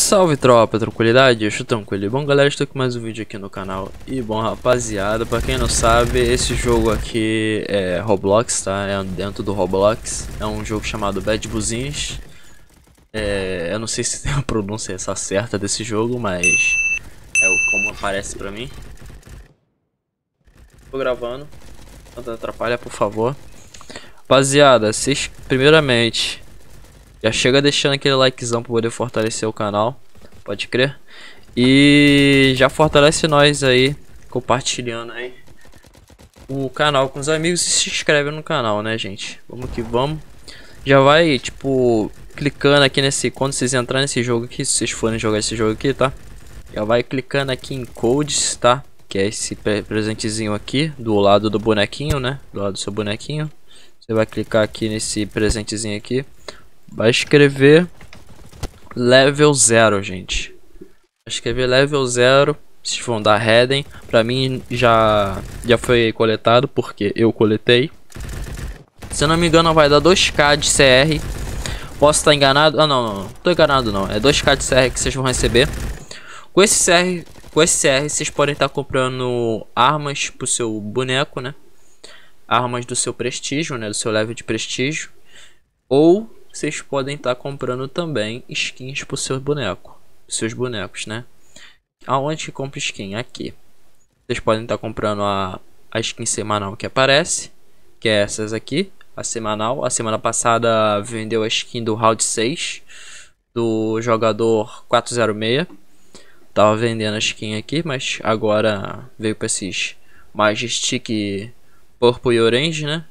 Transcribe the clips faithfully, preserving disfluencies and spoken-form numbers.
Salve tropa, tranquilidade? Eu estou tranquilo. Bom galera, estou com mais um vídeo aqui no canal. E bom rapaziada, pra quem não sabe, esse jogo aqui é Roblox, tá? É dentro do Roblox. É um jogo chamado Bad Business. é, Eu não sei se tem a pronúncia essa certa desse jogo, mas é o como aparece pra mim. Tô gravando, não atrapalha, por favor. Rapaziada, vocês primeiramente já chega deixando aquele likezão pra poder fortalecer o canal, pode crer. E já fortalece nós aí, compartilhando aí o canal com os amigos e se inscreve no canal, né, gente? Vamos que vamos. Já vai, tipo, clicando aqui nesse... Quando vocês entrarem nesse jogo aqui, se vocês forem jogar esse jogo aqui, tá? Já vai clicando aqui em codes, tá? Que é esse presentezinho aqui, do lado do bonequinho, né? Do lado do seu bonequinho. Você vai clicar aqui nesse presentezinho aqui. Vai escrever level zero, gente. Vai escrever level zero. Vocês vão dar heading. Pra mim já, já foi coletado, porque eu coletei. Se eu não me engano vai dar dois K de C R. Posso estar enganado? Ah, não, não, não. Tô enganado não. É dois K de C R que vocês vão receber. Com esse C R, com esse C R vocês podem estar comprando armas pro seu boneco, né? Armas do seu prestígio, né? Do seu level de prestígio. Ou vocês podem estar comprando também skins pro seu boneco, seus bonecos, né? Aonde que compra skin? Aqui. Vocês podem estar comprando a, a skin semanal que aparece, que é essas aqui, a semanal. A semana passada vendeu a skin do round seis do jogador quatro zero seis. Tava vendendo a skin aqui, mas agora veio para esses Majestic Purple e Orange, né?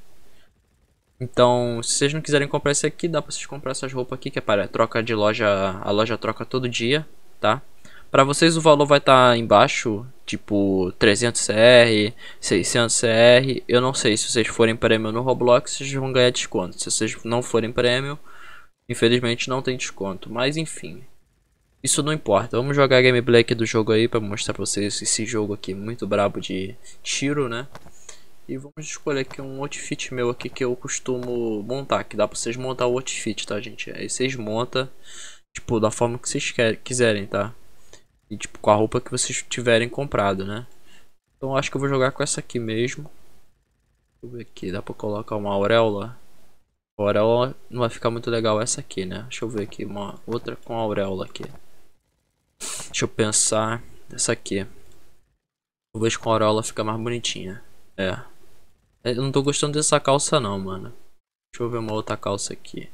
Então, se vocês não quiserem comprar esse aqui, dá pra vocês comprar essas roupas aqui, que é para troca de loja, a loja troca todo dia, tá? Pra vocês o valor vai estar tá embaixo, tipo trezentos C R, seiscentos C R. Eu não sei, se vocês forem prêmio no Roblox, vocês vão ganhar desconto. Se vocês não forem prêmio, infelizmente não tem desconto. Mas enfim, isso não importa. Vamos jogar a gameplay aqui do jogo aí pra mostrar pra vocês esse jogo aqui muito brabo de tiro, né? E vamos escolher aqui um outfit meu aqui que eu costumo montar, que dá pra vocês montar o outfit, tá, gente? Aí vocês montam, tipo, da forma que vocês quer, quiserem, tá? E, tipo, com a roupa que vocês tiverem comprado, né? Então eu acho que eu vou jogar com essa aqui mesmo. Deixa eu ver aqui, dá pra colocar uma auréola. A auréola não vai ficar muito legal essa aqui, né? Deixa eu ver aqui, uma outra com auréola aqui. Deixa eu pensar, essa aqui. Talvez com a auréola fica mais bonitinha. É. Eu não tô gostando dessa calça não, mano. Deixa eu ver uma outra calça aqui.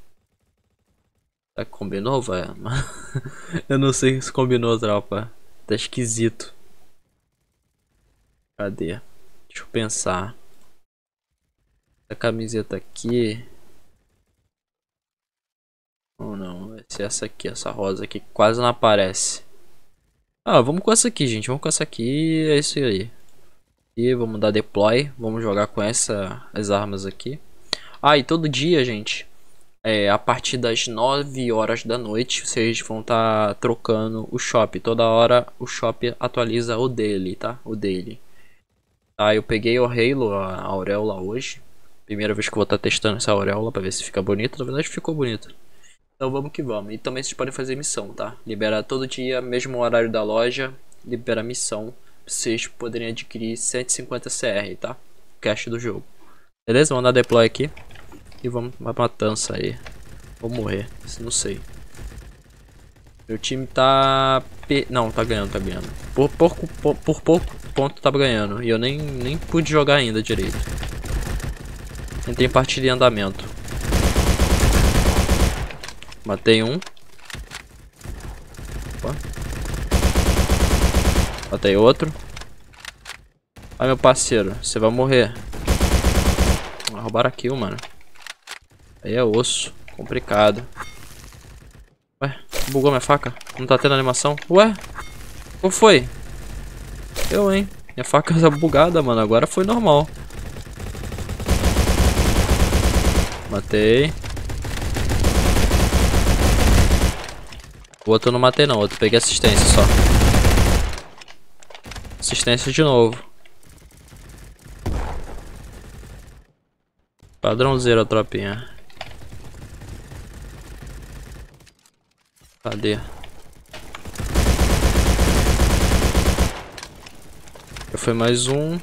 Será que combinou, velho? Eu não sei se combinou, tropa. Tá esquisito. Cadê? Deixa eu pensar. Essa camiseta aqui. Ou não, vai ser essa aqui, essa rosa aqui, que quase não aparece. Ah, vamos com essa aqui, gente. Vamos com essa aqui, é isso aí. E vamos dar deploy, vamos jogar com essa, as armas aqui. Ah, e todo dia, gente, é, a partir das nove horas da noite, vocês vão estar tá trocando o shop. Toda hora o shop atualiza o dele, tá? O dele. Tá, eu peguei o Halo, a auréola hoje. Primeira vez que eu vou estar tá testando essa auréola pra ver se fica bonita. Na verdade ficou bonita. Então vamos que vamos. E também vocês podem fazer missão, tá? Liberar todo dia, mesmo horário da loja, libera missão. Vocês poderem adquirir cento e cinquenta C R, tá? Cash do jogo. Beleza? Vamos dar deploy aqui. E vamos pra matança aí. Vou morrer. Não sei. Meu time tá... Pe... Não, tá ganhando, tá ganhando. Por pouco, por, por pouco ponto tá ganhando. E eu nem, nem pude jogar ainda direito. Entrei em partida em andamento. Matei um. Opa. Matei outro. Ai, meu parceiro, você vai morrer. Roubaram a kill, mano. Aí é osso. Complicado. Ué, bugou minha faca? Não tá tendo animação? Ué? Qual foi? Eu, hein? Minha faca tá bugada, mano. Agora foi normal. Matei. O outro eu não matei não. O outro peguei assistência só. Assistência de novo. Padrãozeiro a tropinha. Cadê? foi mais um.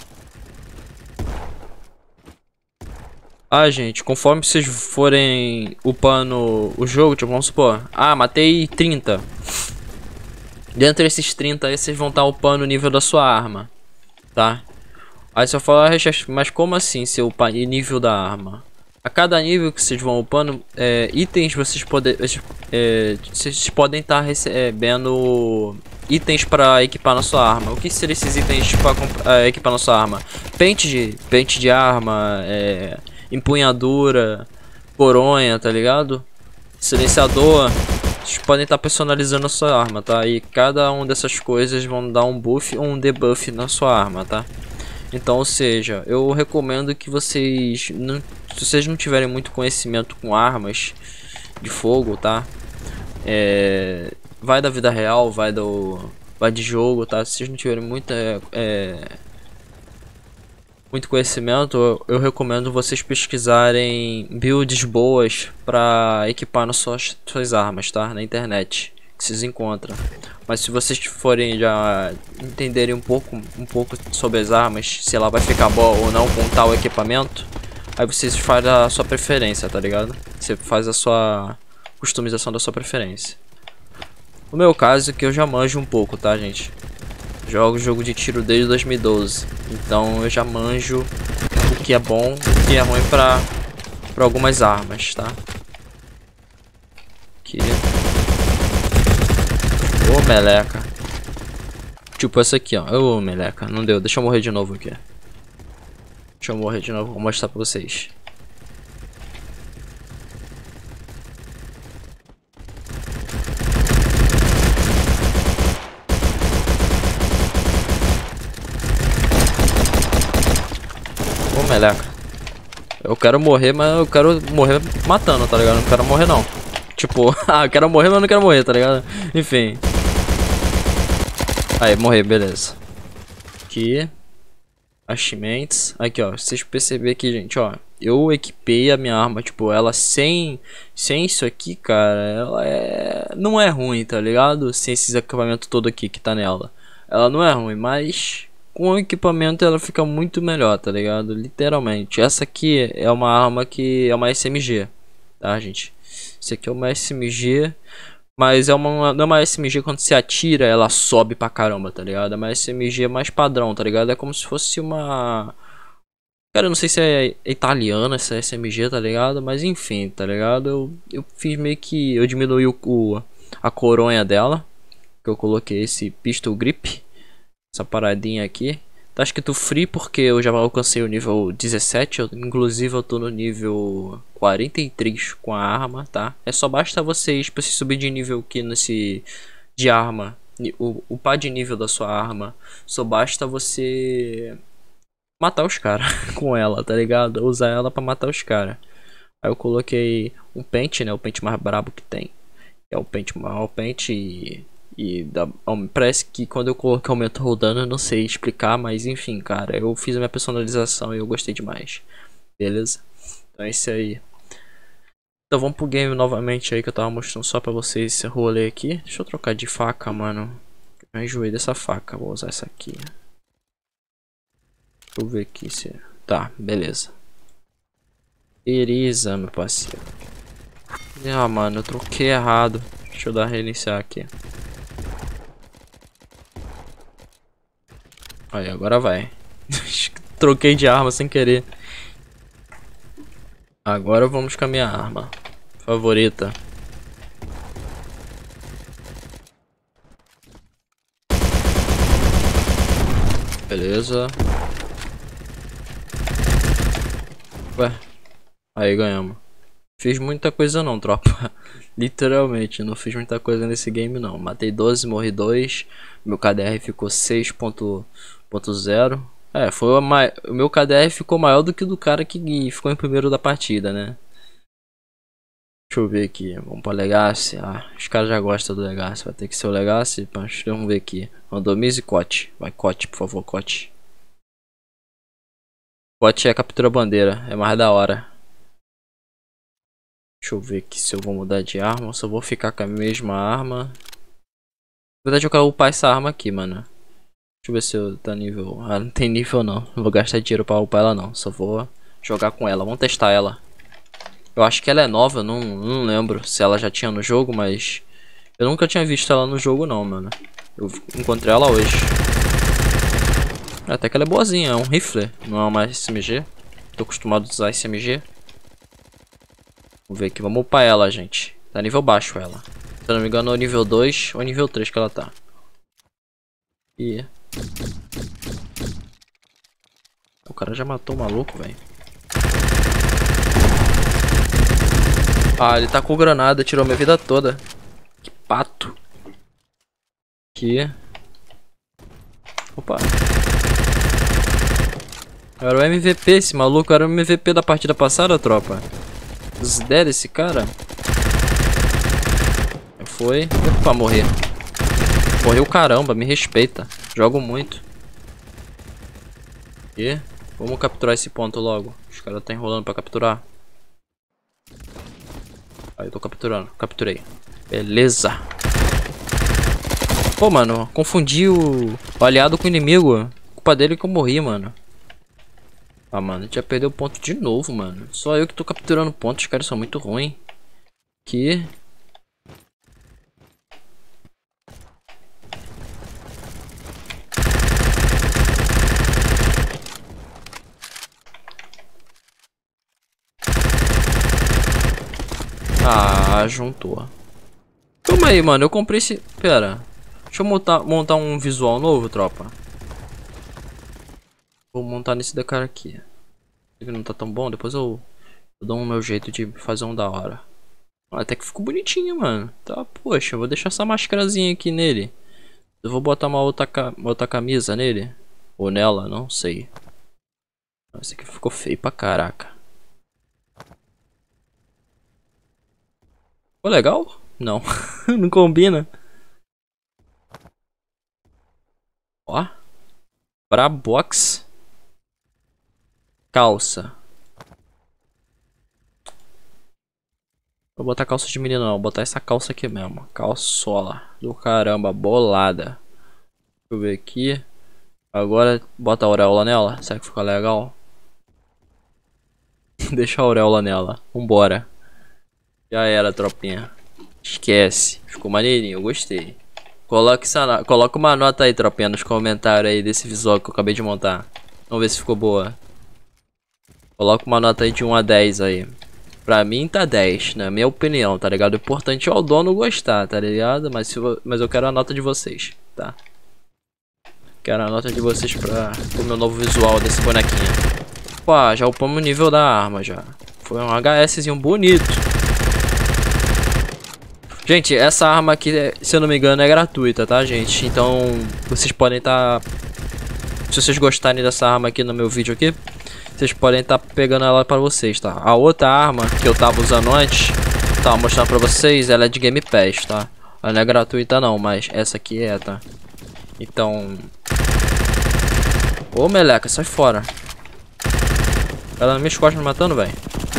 Ah, gente, conforme vocês forem upando o jogo, tipo, vamos supor, ah, matei trinta. Dentro desses trinta aí, vocês vão estar upando o nível da sua arma, tá? Aí você vai falar, mas como assim se upar nível da arma? A cada nível que vocês vão upando, é, itens vocês, pode, é, vocês podem estar recebendo itens para equipar na sua arma. O que seriam esses itens para equipar na sua arma? Pente de, pente de arma, é, empunhadura, coronha, tá ligado? Silenciador. Vocês podem estar personalizando a sua arma, tá? E cada uma dessas coisas vão dar um buff ou um debuff na sua arma, tá? Então, ou seja, eu recomendo que vocês, não, se vocês não tiverem muito conhecimento com armas de fogo, tá? É, vai da vida real, vai do, vai de jogo, tá? Se vocês não tiverem muita, é, muito conhecimento, eu, eu recomendo vocês pesquisarem builds boas para equipar nas suas, suas armas, tá? Na internet, que vocês encontram. Mas se vocês forem já entenderem um pouco, um pouco sobre as armas, se ela vai ficar boa ou não com tal equipamento, aí vocês fazem a sua preferência, tá ligado? Você faz a sua customização da sua preferência. No meu caso, que eu já manjo um pouco, tá, gente? Jogo jogo de tiro desde dois mil e doze, então eu já manjo o que é bom, o que é ruim pra, pra algumas armas, tá? Aqui. Ô, meleca. Tipo essa aqui, ó. Ô, meleca. Não deu. Deixa eu morrer de novo aqui. Deixa eu morrer de novo. Vou mostrar pra vocês. Ô, meleca. Eu quero morrer, mas eu quero morrer matando, tá ligado? Eu não quero morrer, não. Tipo, ah, eu quero morrer, mas não quero morrer, tá ligado? Enfim. Aí, morrer, beleza. Aqui. Achievements. Aqui, ó. Vocês perceberem aqui, gente, ó. Eu equipei a minha arma, tipo, ela sem... Sem isso aqui, cara, ela é... Não é ruim, tá ligado? Sem esses equipamentos todo aqui que tá nela. Ela não é ruim, mas... Com o equipamento ela fica muito melhor, tá ligado? Literalmente. Essa aqui é uma arma que é uma S M G. Tá, gente? Isso aqui é uma S M G... Mas é uma, não é uma S M G quando você atira, ela sobe pra caramba, tá ligado? É uma S M G mais padrão, tá ligado? É como se fosse uma... Cara, eu não sei se é italiana essa S M G, tá ligado? Mas enfim, tá ligado? Eu, eu fiz meio que... Eu diminui o, o, a coronha dela. Que eu coloquei esse pistol grip. Essa paradinha aqui. Tá escrito free porque eu já alcancei o nível dezessete. Eu, inclusive eu tô no nível quarenta e três com a arma, tá? É só basta vocês, pra você subir de nível aqui nesse... De arma. O, o pá de nível da sua arma. Só basta você... Matar os caras com ela, tá ligado? Usar ela pra matar os caras. Aí eu coloquei um pente, né? O pente mais brabo que tem. É o pente maior, pente e... E da, parece que quando eu coloquei aumento rodando, eu não sei explicar, mas enfim, cara, eu fiz a minha personalização e eu gostei demais. Beleza? Então é isso aí. Então vamos pro game novamente aí que eu tava mostrando só pra vocês esse rolê aqui. Deixa eu trocar de faca, mano. Eu enjoei dessa faca, vou usar essa aqui. Deixa eu ver aqui se... Tá, beleza. Beleza, meu parceiro. Ah, mano, eu troquei errado. Deixa eu dar reiniciar aqui. Aí, agora vai. Troquei de arma sem querer. Agora vamos com a minha arma favorita. Beleza. Ué. Aí, ganhamos. Fiz muita coisa não, tropa. Literalmente, não fiz muita coisa nesse game não. Matei doze, morri dois. Meu K D R ficou seis ponto zero. É, foi a ma... o meu K D R ficou maior do que o do cara que ficou em primeiro da partida, né? Deixa eu ver aqui. Vamos pra Legacy. Ah, os caras já gostam do Legacy. Vai ter que ser o Legacy. Vamos ver aqui. Randomize e Cote. Vai, Cote, por favor, Cote. Cote é a captura bandeira. É mais da hora. Deixa eu ver aqui se eu vou mudar de arma ou se eu vou ficar com a mesma arma. Na verdade eu quero upar essa arma aqui, mano. Deixa eu ver se eu tá nível. Ah, não tem nível não. Não vou gastar dinheiro pra upar ela não. Só vou jogar com ela. Vamos testar ela. Eu acho que ela é nova, não, não lembro se ela já tinha no jogo, mas eu nunca tinha visto ela no jogo não, mano. Eu encontrei ela hoje. Até que ela é boazinha, é um rifle, não é uma S M G. Tô acostumado a usar S M G. Vamos ver aqui, vamos upar ela, gente. Tá nível baixo ela. Se eu não me engano é o nível dois ou nível três que ela tá. E... o cara já matou o maluco, velho. Ah, ele tacou granada, tirou minha vida toda. Que pato. Aqui. Opa. Era o M V P esse maluco, era o M V P da partida passada, tropa. Vocês deram esse cara? Foi. Opa, morrer. Morreu caramba, me respeita. Jogo muito. E vamos capturar esse ponto logo. Os caras estão enrolando pra capturar. Aí eu tô capturando, capturei. Beleza. Pô, mano, confundi o, o aliado com o inimigo. Culpa dele que eu morri, mano. Ah, mano, a gente já perdeu o ponto de novo, mano. Só eu que tô capturando pontos, os caras são muito ruins. Aqui. Ah, juntou. Calma aí, mano. Eu comprei esse... Pera. Deixa eu montar, montar um visual novo, tropa. Vou montar nesse da cara aqui. Ele não tá tão bom. Depois eu, eu dou o meu jeito de fazer um da hora. Até que ficou bonitinho, mano. Tá, poxa. Eu vou deixar essa máscarazinha aqui nele. Eu vou botar uma outra, uma outra camisa nele. Ou nela, não sei. Esse aqui ficou feio pra caraca. Ficou legal? Não. Não combina. Ó. Pra box. Calça. Vou botar calça de menino não. Vou botar essa calça aqui mesmo. Calçola. Do caramba. Bolada. Deixa eu ver aqui. Agora bota a auréola nela. Será que ficou legal? Deixa a auréola nela. Vambora. Já era, tropinha. Esquece. Ficou maneirinho. Eu gostei. Coloque, essa, coloca uma nota aí, tropinha, nos comentários aí desse visual que eu acabei de montar. Vamos ver se ficou boa. Coloca uma nota aí de um a dez aí. Pra mim tá dez, na minha opinião, tá ligado? O importante é o dono gostar, tá ligado? Mas, se, mas eu quero a nota de vocês, tá? Quero a nota de vocês pra o meu novo visual desse bonequinho. Pô, já upamos o nível da arma já. Foi um HSzinho bonito. Gente, essa arma aqui, se eu não me engano, é gratuita, tá, gente? Então, vocês podem estar... Tá... Se vocês gostarem dessa arma aqui no meu vídeo aqui, vocês podem estar tá pegando ela pra vocês, tá? A outra arma que eu tava usando antes, tava mostrando pra vocês, ela é de Game Pass, tá? Ela não é gratuita não, mas essa aqui é, tá? Então... Ô, meleca, sai fora. Ela me costas me matando, velho.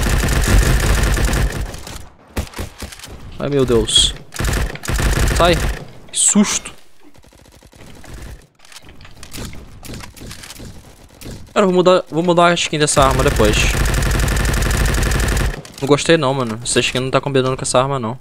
Ai, meu Deus. Sai. Que susto. Cara, vou mudar, vou mudar a skin dessa arma depois. Não gostei não, mano. Essa skin não tá combinando com essa arma, não.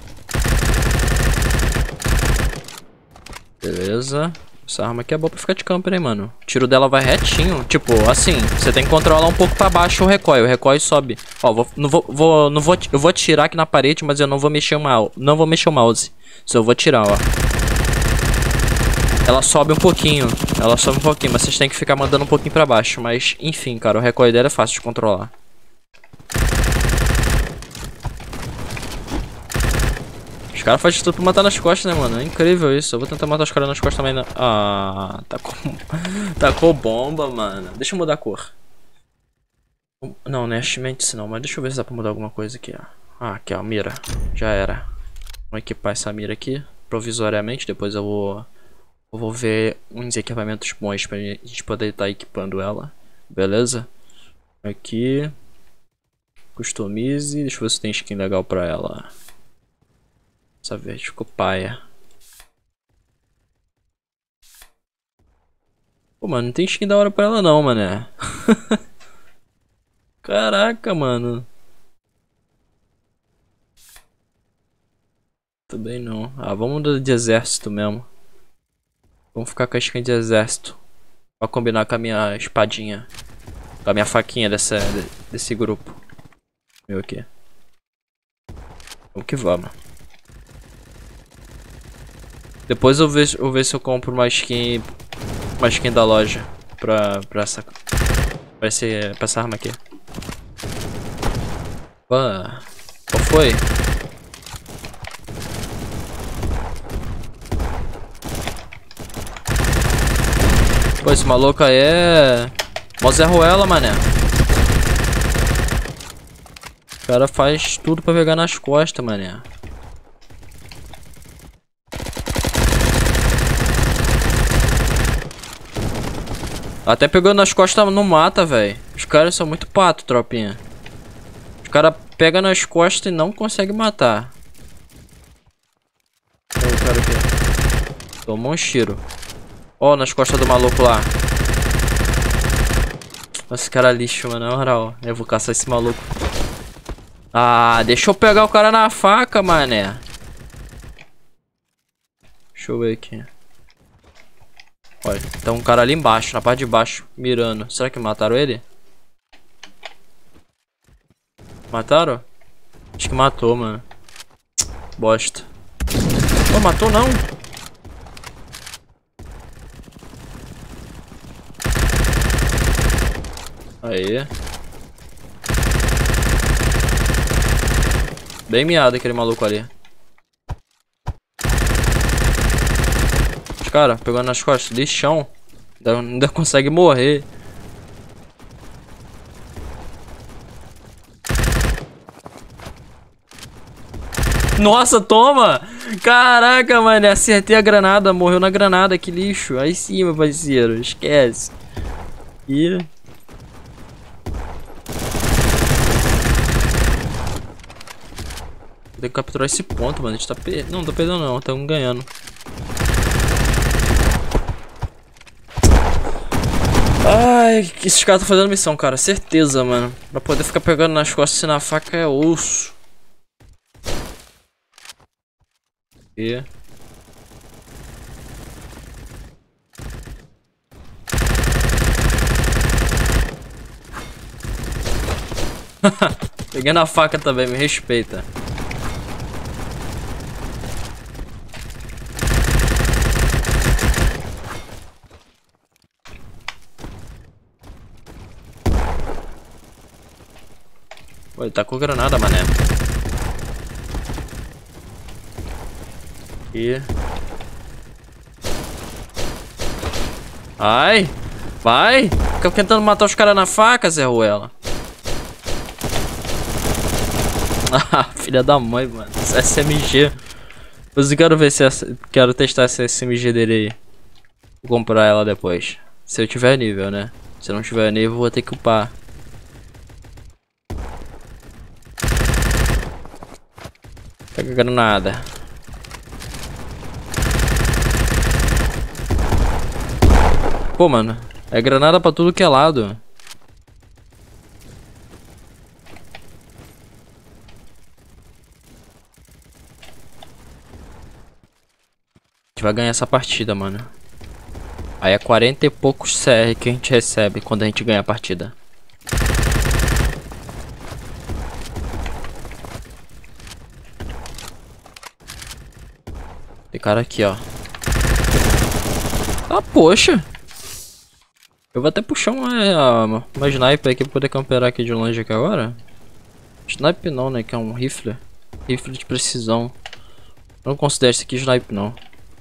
Beleza. Essa arma aqui é boa pra ficar de camper, hein, mano. O tiro dela vai retinho. Tipo, assim, você tem que controlar um pouco pra baixo o recoil. O recoil sobe. Ó, vou, não vou, vou, não vou, eu vou atirar aqui na parede, mas eu não vou mexer o mouse. Não vou mexer o mouse. Só eu vou atirar, ó. Ela sobe um pouquinho. Ela sobe um pouquinho, mas vocês têm que ficar mandando um pouquinho pra baixo. Mas, enfim, cara, o recoil dela é fácil de controlar. Os caras fazem tudo pra matar nas costas, né, mano? É incrível isso. Eu vou tentar matar os caras nas costas também. Né? Ah, tacou... tacou bomba, mano. Deixa eu mudar a cor. Não, não é Schmentz não, mas deixa eu ver se dá pra mudar alguma coisa aqui, ó. Ah, aqui, ó, mira. Já era. Vamos equipar essa mira aqui, provisoriamente. Depois eu vou... Eu vou ver uns equipamentos bons pra gente poder estar equipando ela. Beleza? Aqui. Customize. Deixa eu ver se tem skin legal pra ela. Essa verde ficou paia. Pô, mano, não tem skin da hora pra ela não, mané. Caraca, mano. Também não. Ah, vamos do de exército mesmo. Vamos ficar com a skin de exército. Pra combinar com a minha espadinha. Com a minha faquinha dessa, desse grupo. Meu aqui. Vamos que vamos. Depois eu vejo, eu vejo se eu compro uma skin. Uma skin da loja. Pra, pra essa. Pra, esse, pra essa arma aqui. Opa. Qual foi? Pô, esse maluco aí é... Mó Zé Ruela, mané. O cara faz tudo pra pegar nas costas, mané. Até pegando nas costas não mata, velho. Os caras são muito pato, tropinha. Os caras pegam nas costas e não conseguem matar. Olha o cara aqui. Tomou um tiro. Ó, oh, nas costas do maluco lá. Esse cara é lixo, mano, na moral. Eu vou caçar esse maluco. Ah, deixa eu pegar o cara na faca, mané. Deixa eu ver aqui. Olha, tem um cara ali embaixo, na parte de baixo, mirando. Será que mataram ele? Mataram? Acho que matou, mano. Bosta. Não, matou não. Aí. Bem miado aquele maluco ali. Os caras pegando nas costas, lixão. Ainda, ainda consegue morrer. Nossa, toma! Caraca, mano, acertei a granada, morreu na granada, que lixo. Aí sim, meu parceiro, esquece. Ih. Tem que capturar esse ponto, mano. A gente tá perdendo. Não, não tá perdendo não, estamos ganhando. Ai, que esses caras estão fazendo missão, cara. Certeza, mano. Pra poder ficar pegando nas costas e na faca é osso. E... Peguei na faca também, me respeita. Pô, ele tá com granada, mané. E... Ai! Vai! Fica tentando matar os caras na faca, Zé Ruela. Ah, filha da mãe, mano. Essa S M G. Mas eu quero ver se essa... Quero testar essa S M G dele aí. Vou comprar ela depois. Se eu tiver nível, né? Se eu não tiver nível, vou ter que upar. Pega granada. Pô, mano. É granada pra tudo que é lado. A gente vai ganhar essa partida, mano. Aí é quarenta e poucos C R que a gente recebe quando a gente ganha a partida. Tem cara aqui, ó. Ah, poxa. Eu vou até puxar uma, uma sniper aqui pra poder camperar aqui de longe aqui agora. Sniper não, né? Que é um rifle. Rifle de precisão. Eu não considero isso aqui sniper, não.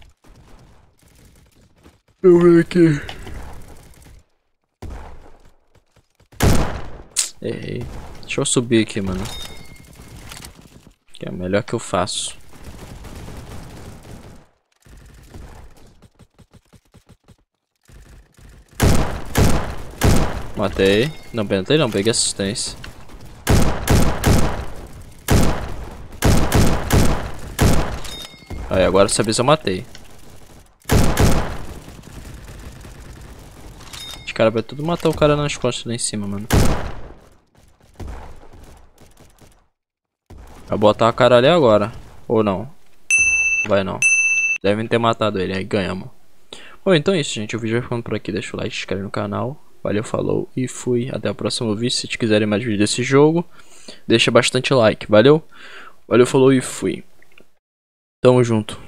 Eu ver aqui. Errei. Deixa eu subir aqui, mano. Que é o melhor que eu faço. Matei. Não, matei não, peguei assistência. Aí, agora dessa vez eu matei. caras vai tudo matar o cara nas costas lá em cima, mano. Vai botar a cara ali agora. Ou não? Vai não. Devem ter matado ele, aí ganhamos. Bom, então é isso, gente. O vídeo vai ficando por aqui. Deixa o like, se inscreve no canal. Valeu, falou e fui. Até o próximo vídeo. Se quiserem mais vídeos desse jogo, deixa bastante like. Valeu? Valeu, falou e fui. Tamo junto.